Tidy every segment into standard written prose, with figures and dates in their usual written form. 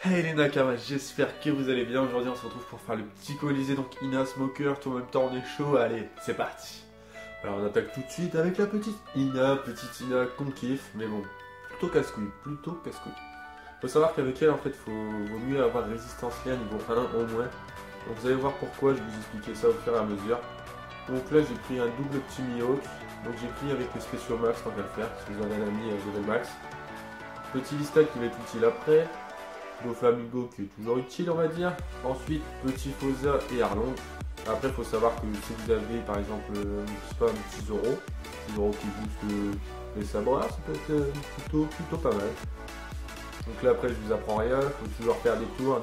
Hey les Nakamas, j'espère que vous allez bien. Aujourd'hui on se retrouve pour faire le petit colisée, donc Ina, Smoker, tout en même temps on est chaud, allez, c'est parti. Alors on attaque tout de suite avec la petite Ina qu'on kiffe, mais bon, plutôt casse-couille, Faut savoir qu'avec elle en fait vaut mieux avoir résistance lien niveau 1 au moins. Donc vous allez voir pourquoi, je vais vous expliquer ça au fur et à mesure. Donc là j'ai pris un double petit Mihawk, donc j'ai pris avec les spéciaux max tant qu'à le faire, si vous avez un ami level max. Petit Vista qui va être utile après. Doflamingo qui est toujours utile on va dire. Ensuite petit Fosa et Arlong. Après il faut savoir que si vous avez par exemple je sais pas, un petit Zoro qui booste les sabreurs, ça peut être plutôt pas mal. Donc là après je vous apprends rien, il faut toujours faire des tours.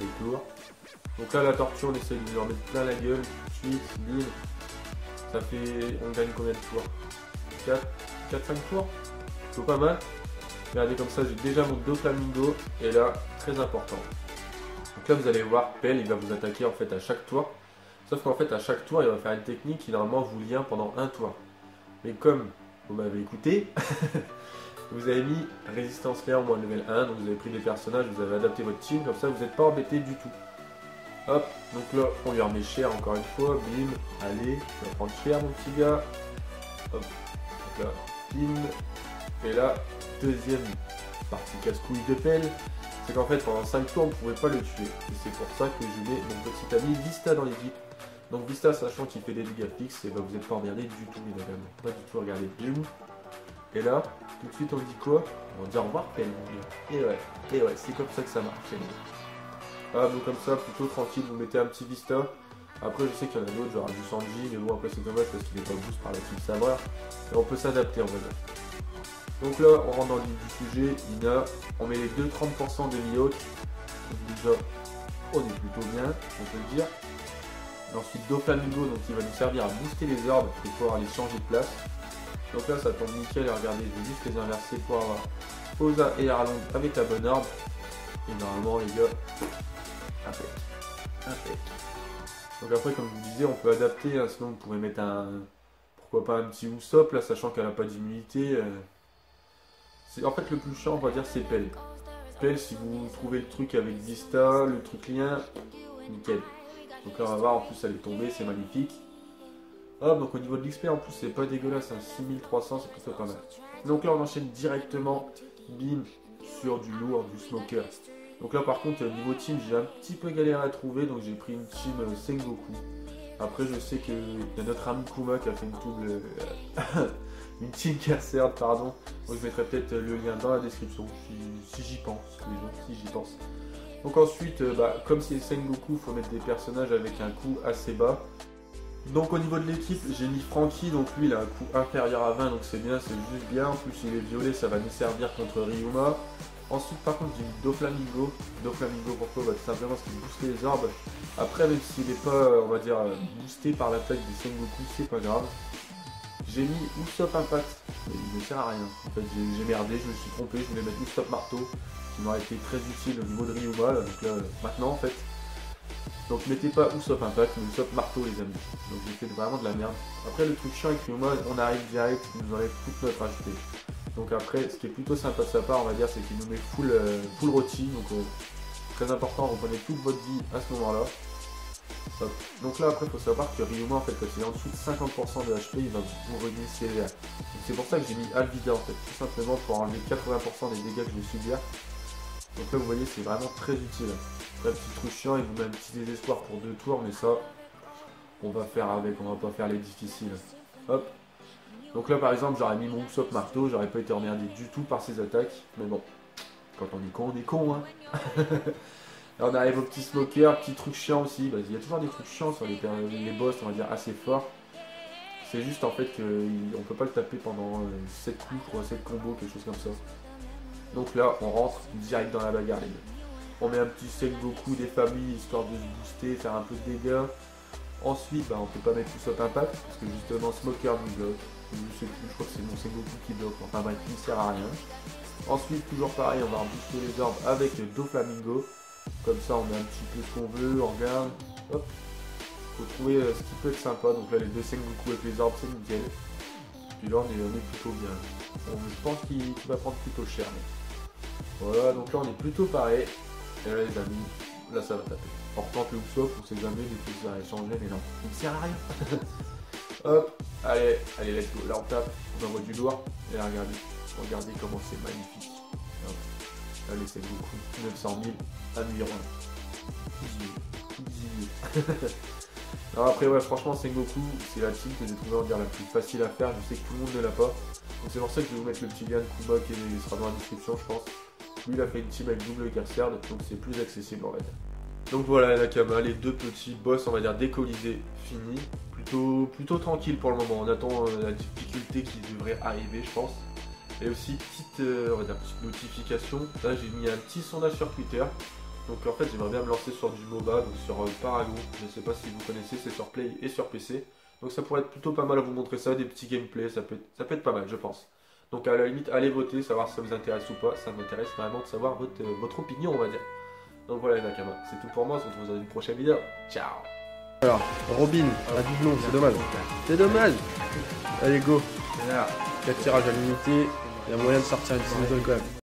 Donc là la tortue on essaie de lui en mettre plein la gueule tout de suite, bim. Ça fait, on gagne combien de tours? 4-5 tours, plutôt pas mal. Regardez comme ça, j'ai déjà mon Doflamingo et là, très important. Donc là, vous allez voir, Pell, il va vous attaquer en fait à chaque tour. Sauf qu'en fait, à chaque tour, il va faire une technique qui normalement vous lien pendant un tour. Mais comme vous m'avez écouté, vous avez mis résistance lien au moins level 1, donc vous avez pris des personnages, vous avez adapté votre team, comme ça vous n'êtes pas embêté du tout. Hop, donc là, on lui remet cher encore une fois, bim, allez, tu vas prendre cher mon petit gars. Hop, donc là, bim, et là, deuxième partie casse-couille de Pell, c'est qu'en fait pendant 5 tours on ne pouvait pas le tuer. Et c'est pour ça que je mets mon petit ami Vista dans l'équipe. Donc Vista, sachant qu'il fait des dégâts fixes, et bah vous n'êtes pas emmerdé du tout les gars. Pas du tout, regardez, bim. Et là, tout de suite on dit quoi? On dit au revoir Pell mon gars. Et ouais, c'est comme ça que ça marche. Ah donc comme ça, plutôt tranquille, vous mettez un petit Vista. Après je sais qu'il y en a d'autres, genre du Sanji, mais bon après c'est dommage parce qu'il est pas boost par la team sabreur. Et on peut s'adapter on va dire. Donc là, on rentre dans le vif du sujet, Ina, on met les 2-30% de Mihawk. Déjà, on est plutôt bien, on peut le dire. Et ensuite, Doflamingo, donc qui va nous servir à booster les orbes et pouvoir les changer de place. Donc là, ça tombe nickel, et regardez, je vais juste les inverser pour avoir Fosa et Arlong avec la bonne orbe. Et normalement, les gars, impec. Donc après, comme je vous disais, on peut adapter, hein, sinon on pourrait mettre pourquoi pas un petit Usopp, là, sachant qu'elle n'a pas d'immunité. En fait, le plus chiant, on va dire, c'est Pell. Pell, si vous trouvez le truc avec Vista, le truc lien, nickel. Donc là, on va voir, en plus, elle est tombée, c'est magnifique. Hop, donc au niveau de l'XP, en plus, c'est pas dégueulasse, hein, 6300, c'est plutôt pas mal. Donc là, on enchaîne directement, bim, sur du lourd, du Smoker. Donc là, par contre, niveau team, j'ai un petit peu galéré à trouver, donc j'ai pris une team Sengoku. Après, je sais qu'il y a notre ami Kuma qui a fait une double... une team Carcer, pardon. Donc je mettrai peut-être le lien dans la description, si j'y pense, Donc ensuite, comme c'est Sengoku, il faut mettre des personnages avec un coût assez bas. Donc au niveau de l'équipe, j'ai mis Franky, donc lui il a un coût inférieur à 20, donc c'est bien, c'est juste bien. En plus il est violet, ça va nous servir contre Ryuma. Ensuite par contre j'ai mis Doflamingo. Doflamingo pourquoi? Tout simplement parce qu'il booste les orbes. Après même s'il n'est pas, on va dire, boosté par l'attaque du Sengoku, c'est pas grave. J'ai mis Usopp Impact, mais il ne sert à rien. En fait, j'ai merdé, je me suis trompé, je voulais mettre Usopp Marteau, qui m'aurait été très utile au niveau de Ryuma. Donc là, maintenant en fait. Donc mettez pas Usopp Impact, mais Usopp Marteau les amis. Donc j'ai fait vraiment de la merde. Après le truc chiant avec Ryuma, on arrive direct, il nous enlève toute notre HP. Donc après, ce qui est plutôt sympa de sa part, on va dire, c'est qu'il nous met full rôti. Donc très important, reprenez toute votre vie à ce moment-là. Hop. Donc là après il faut savoir que Ryuma en fait quand il est en dessous de 50% de HP il va vous régler sévère. Donc c'est pour ça que j'ai mis Alvida en fait, tout simplement pour enlever 80% des dégâts que je vais subir. Donc là vous voyez c'est vraiment très utile. Là petit truc chiant, il vous met un petit désespoir pour 2 tours, mais ça on va faire avec, on va pas faire les difficiles. Hop. Donc là par exemple j'aurais mis mon Usopp Marteau, j'aurais pas été emmerdé du tout par ses attaques, mais bon, quand on est con hein. Là on arrive au petit Smoker, petit truc chiant aussi, il y a toujours des trucs chiants sur les boss on va dire assez forts. C'est juste en fait qu'on peut pas le taper pendant 7 coups, je crois, 7 combos, quelque chose comme ça. Donc là on rentre direct dans la bagarre les gars. On met un petit Sengoku des familles histoire de se booster, faire un peu de dégâts. Ensuite on peut pas mettre Usopp Impact parce que justement Smoker nous bloque. Je sais plus, je crois que c'est mon Sengoku qui bloque, enfin bref, il ne sert à rien. Ensuite toujours pareil, on va booster les orbes avec Doflamingo. Comme ça on met un petit peu ce qu'on veut, on regarde, hop, faut trouver ce qui peut être sympa. Donc là les deux Sengoku avec les orbes c'est nickel. Puis là on est plutôt bien. Je pense qu'il va prendre plutôt cher. Mais... Voilà, donc là on est plutôt pareil. Et là les amis, là ça va taper. On retente le Usopp, on sait jamais, des fois ça va changer, mais non, il me sert à rien. Hop, allez, let's go. Là on tape, on envoie du lourd. Et là regardez comment c'est magnifique. Hop. Allez, c'est beaucoup. 900 000, 1 million. Alors après ouais, franchement Sengoku, c'est la team que j'ai trouvé on va dire la plus facile à faire. Je sais que tout le monde ne l'a pas. Donc c'est pour ça que je vais vous mettre le petit lien de Kuma qui sera dans la description je pense. Lui il a fait une team avec double Gerserd, donc c'est plus accessible on va dire. Donc voilà Nakama, les deux petits boss on va dire décolisés, finis. Plutôt tranquille pour le moment, on attend la difficulté qui devrait arriver je pense. Et aussi on va dire, petite notification, là j'ai mis un petit sondage sur Twitter. Donc en fait j'aimerais bien me lancer sur du MOBA, donc sur Paragon, je ne sais pas si vous connaissez, c'est sur Play et sur PC. Donc ça pourrait être plutôt pas mal à vous montrer ça, des petits gameplays, ça peut être pas mal je pense. Donc à la limite allez voter, savoir si ça vous intéresse ou pas, ça m'intéresse vraiment de savoir votre opinion on va dire. Donc voilà les Nakama, c'est tout pour moi, on se retrouve dans une prochaine vidéo, ciao. Alors, Robin, un doublon, c'est dommage. C'est dommage. Allez go. 4 tirages à l'unité, il y a moyen de sortir une 10 quand même.